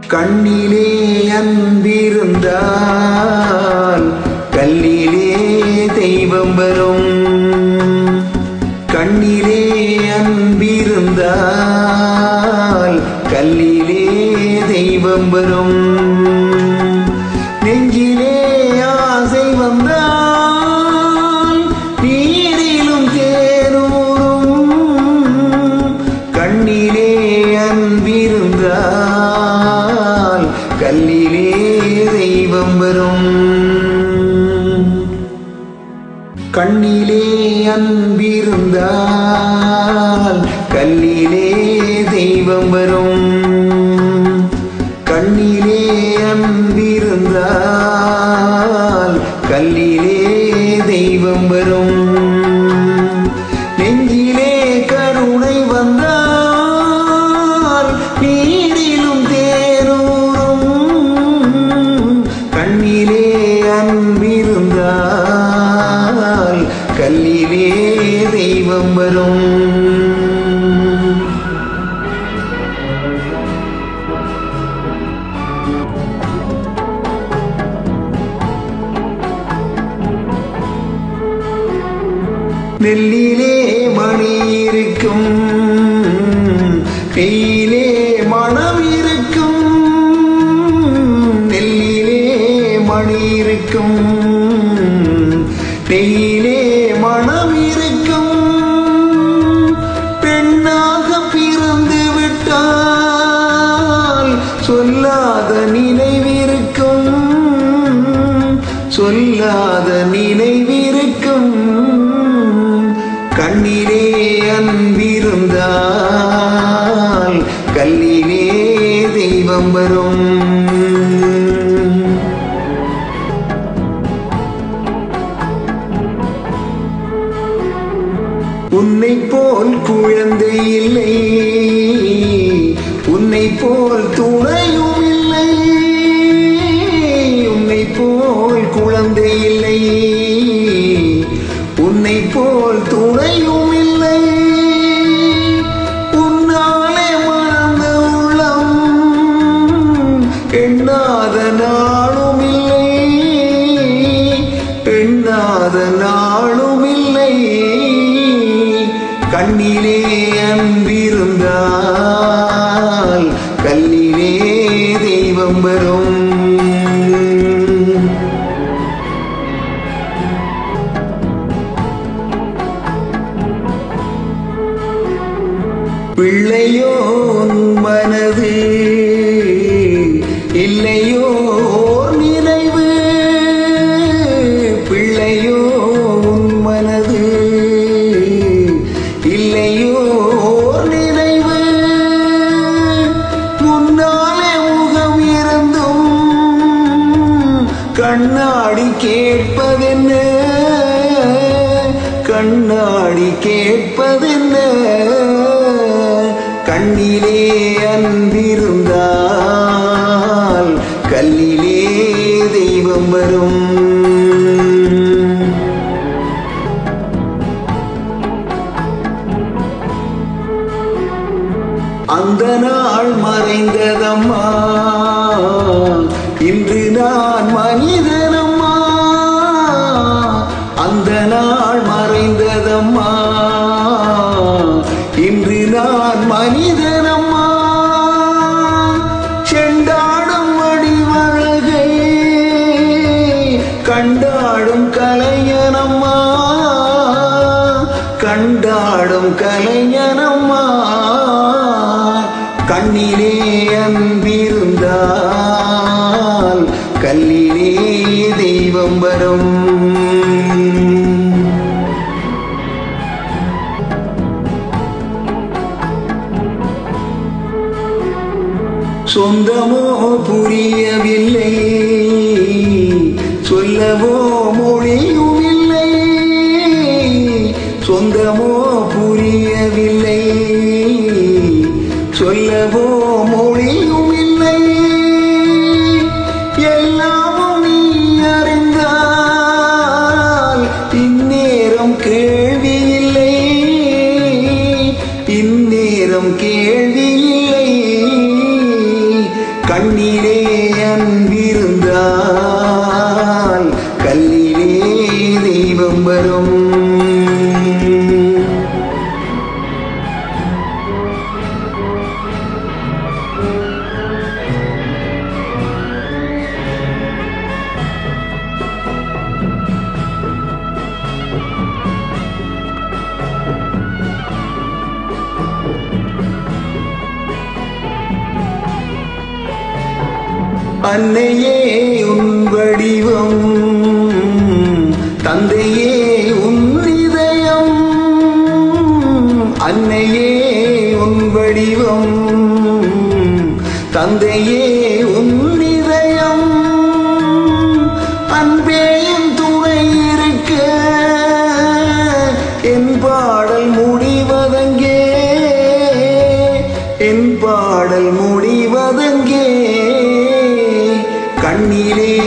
கண்ணிலே அன்பிருந்தால் கல்லிலே தெய்வம் வரும். கண்ணிலே அன்பிருந்தால் கல்லிலே தெய்வம் வரும். நெஞ்சிலே ஆசை வந்தால் நீரிலும் தேனூரும். கண்ணிலே அன்பிருந்தால் கல்லிலே தெய்வம் வரும். கண்ணிலே அன்பிருந்தால் கல்லிலே தெய்வம் வரும். கண்ணிலே அன்பிருந்தால் கல்லிலே தெய்வம் வரும். நெஞ்சிலே கருணை வந்தால் நீரிலும் தேனூரும். கண்ணிலே அன்பிருந்தால் கல்லிலே தெய்வம் வரும். நெல்லிலே மணி இருக்கும், நெய்யிலே மனம் இருக்கும். நெல்லிலே மணி இருக்கும், நெய்யிலே மனம் இருக்கும். பெண்ணாக பிறந்து விட்டால் சொல்லாத நினைவிருக்கும். சொல்லாத நினைவிருக்கும். கண்ணிலே அன்பிருந்தால் கல்லிலே தெய்வம் வரும். உன்னை போல் குழந்தை இல்லை, உன்னை போல் துணையும் இல்லை. உன்னை போல் குழந்தை இல்லை, உன்னை போல் துணையும் இல்லை. உன்னாலே மறந்த உள்ளம் எண்ணாத நாளும் இல்லை, எண்ணாத நாளும் இல்லை. கண்ணிலே அன்பிருந்தால் கல்லிலே தெய்வம் வரும். பிள்ளையோ மனது இல்லையோ நினைவு. பிள்ளையோ மனது இல்லையோ நினைவு. முன்னாலே முகம் இருந்தும் கண்ணாடி கேட்பதென்ன, கண்ணாடி கேட்பதென்ன. கண்ணிலே அன்பிருந்தால் கல்லிலே தெய்வம் வரும். அந்த நாள் மறைந்ததம்மா, இன்று நான் மனிதனம்மா. அந்த நாள் மறைந்ததம்மா, இன்று நான் மனிதனம்மா. செண்டாடும் வடிவழகை கண்டாடும் கலைஞனம்மா, கண்டாடும் கலைஞனம்மா. கண்ணிலே அன்பிருந்தால் கல்லிலே தெய்வம் வரும். சொந்தமோ புரியவில்லை, சொல்லவோ மொழியும் இல்லை. சொந்தமோ புரியவில்லை, சொல்லவோ மொழியும் இல்லை. எல்லாமும் நீ அறிந்தால் இந்நேரம் கேள்வி இல்லை, இந்நேரம் கேள்வி இல்லை. கண்ணி அன்னையே உன் வடிவம், தந்தையே உன் இதயம். அன்னையே உன் வடிவம், தந்தையே உன் இதயம். அன்பே என் துணை இருக்க என் பாடல் முடிவதங்கே, என் பாடல் முடிவதங்கே. கண்ணிலே